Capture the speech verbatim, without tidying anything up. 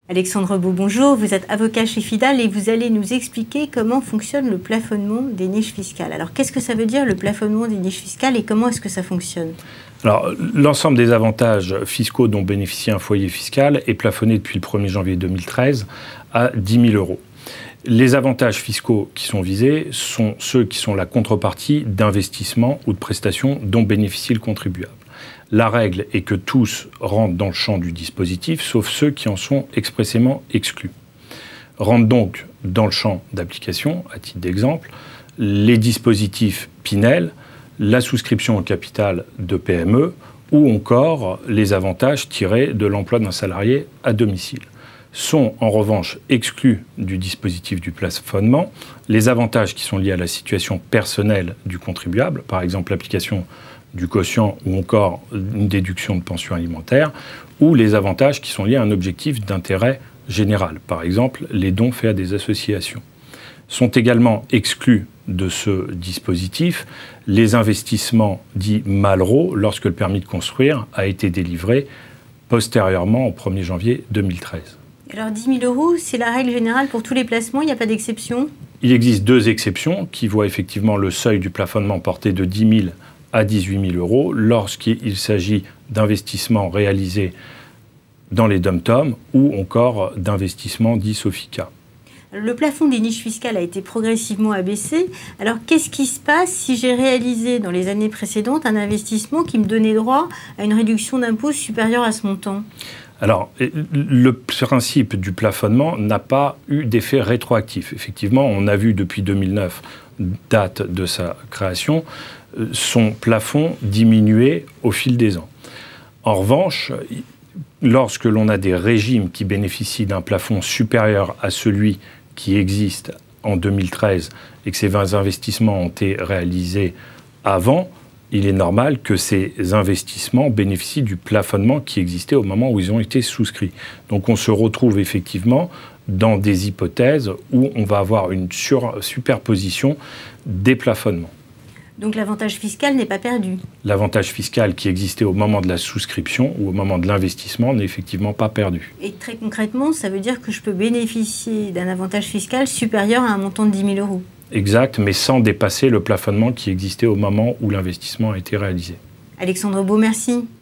Alexandre Beau, bonjour. Vous êtes avocat chez Fidal et vous allez nous expliquer comment fonctionne le plafonnement des niches fiscales. Alors, qu'est-ce que ça veut dire le plafonnement des niches fiscales et comment est-ce que ça fonctionne? Alors, l'ensemble des avantages fiscaux dont bénéficie un foyer fiscal est plafonné depuis le premier janvier deux mille treize à dix mille euros. Les avantages fiscaux qui sont visés sont ceux qui sont la contrepartie d'investissements ou de prestations dont bénéficie le contribuable. La règle est que tous rentrent dans le champ du dispositif, sauf ceux qui en sont expressément exclus. Rentrent donc dans le champ d'application, à titre d'exemple, les dispositifs Pinel, la souscription au capital de P M E ou encore les avantages tirés de l'emploi d'un salarié à domicile. Sont en revanche exclus du dispositif du plafonnement les avantages qui sont liés à la situation personnelle du contribuable, par exemple l'application du quotient ou encore une déduction de pension alimentaire, ou les avantages qui sont liés à un objectif d'intérêt général, par exemple les dons faits à des associations. Sont également exclus de ce dispositif les investissements dits Malraux lorsque le permis de construire a été délivré postérieurement au premier janvier deux mille treize. Alors dix mille euros, c'est la règle générale pour tous les placements, il n'y a pas d'exception? Il existe deux exceptions qui voient effectivement le seuil du plafonnement porté de dix mille à dix-huit mille euros lorsqu'il s'agit d'investissements réalisés dans les dom-tom ou encore d'investissements dits Sofica. Le plafond des niches fiscales a été progressivement abaissé. Alors, qu'est-ce qui se passe si j'ai réalisé dans les années précédentes un investissement qui me donnait droit à une réduction d'impôt supérieure à ce montant? Alors, le principe du plafonnement n'a pas eu d'effet rétroactif. Effectivement, on a vu depuis deux mille neuf, date de sa création, son plafond diminuer au fil des ans. En revanche, lorsque l'on a des régimes qui bénéficient d'un plafond supérieur à celui qui existe en deux mille treize et que ces vingt investissements ont été réalisés avant, il est normal que ces investissements bénéficient du plafonnement qui existait au moment où ils ont été souscrits. Donc on se retrouve effectivement dans des hypothèses où on va avoir une sur- superposition des plafonnements. Donc l'avantage fiscal n'est pas perdu? L'avantage fiscal qui existait au moment de la souscription ou au moment de l'investissement n'est effectivement pas perdu. Et très concrètement, ça veut dire que je peux bénéficier d'un avantage fiscal supérieur à un montant de dix mille euros? Exact, mais sans dépasser le plafonnement qui existait au moment où l'investissement a été réalisé. Alexandre Beau, merci.